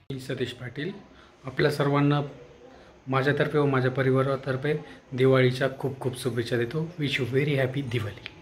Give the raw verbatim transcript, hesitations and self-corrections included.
मी सतीश पाटील आपल्या सर्वांना माझ्यातर्फे व माझ्या परिवारातर्फे दिवाळीच्या खूप खूप शुभेच्छा देतो. Wish you very happy Diwali.